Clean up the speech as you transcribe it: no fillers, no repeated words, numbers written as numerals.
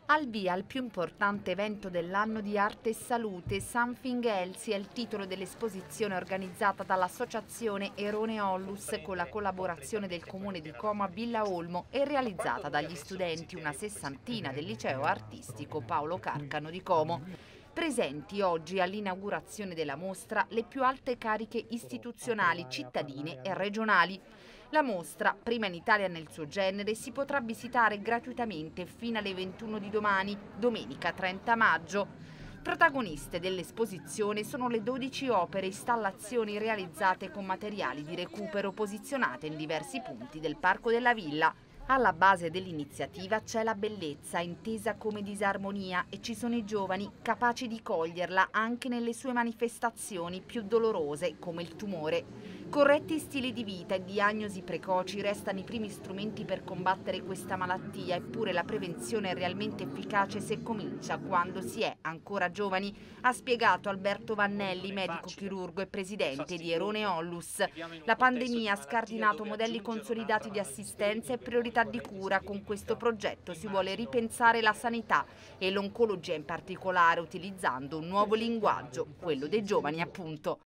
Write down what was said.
Al via il più importante evento dell'anno di arte e salute, Something Healthy è il titolo dell'esposizione organizzata dall'associazione Erone Ollus con la collaborazione del comune di Como a Villa Olmo e realizzata dagli studenti, una sessantina del liceo artistico Paolo Carcano di Como. Presenti oggi all'inaugurazione della mostra le più alte cariche istituzionali, cittadine e regionali. La mostra, prima in Italia nel suo genere, si potrà visitare gratuitamente fino alle 21 di domani, domenica 30 maggio. Protagoniste dell'esposizione sono le 12 opere e installazioni realizzate con materiali di recupero posizionate in diversi punti del Parco della Villa. Alla base dell'iniziativa c'è la bellezza, intesa come disarmonia, e ci sono i giovani capaci di coglierla anche nelle sue manifestazioni più dolorose, come il tumore. Corretti stili di vita e diagnosi precoci restano i primi strumenti per combattere questa malattia, eppure la prevenzione è realmente efficace se comincia quando si è ancora giovani, ha spiegato Alberto Vannelli, medico chirurgo e presidente di Erone Ollus. La pandemia ha scardinato modelli consolidati di assistenza e priorità di cura. Con questo progetto si vuole ripensare la sanità e l'oncologia in particolare, utilizzando un nuovo linguaggio, quello dei giovani appunto.